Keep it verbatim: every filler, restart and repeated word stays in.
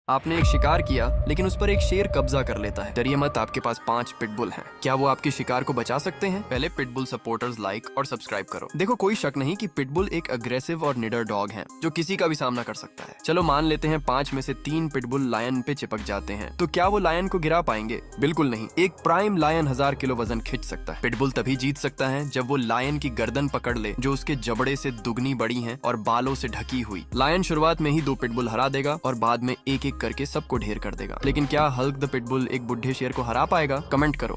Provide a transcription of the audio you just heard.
आपने एक शिकार किया लेकिन उस पर एक शेर कब्जा कर लेता है। डरिए मत, आपके पास पांच पिटबुल हैं। क्या वो आपके शिकार को बचा सकते हैं? पहले पिटबुल सपोर्टर्स लाइक और सब्सक्राइब करो। देखो, कोई शक नहीं कि पिटबुल एक अग्रेसिव और निडर डॉग है जो किसी का भी सामना कर सकता है। चलो मान लेते हैं पांच में से तीन पिटबुल लायन पे चिपक जाते हैं, तो क्या वो लायन को गिरा पाएंगे? बिल्कुल नहीं। एक प्राइम लायन हजार किलो वजन खींच सकता है। पिटबुल तभी जीत सकता है जब वो लायन की गर्दन पकड़ ले जो उसके जबड़े से दुगनी बड़ी है और बालों से ढकी हुई। लायन शुरुआत में ही दो पिटबुल हरा देगा और बाद में एक एक करके सबको ढेर कर देगा। लेकिन क्या हल्क द पिटबुल एक बुढ़े शेर को हरा पाएगा? कमेंट करो।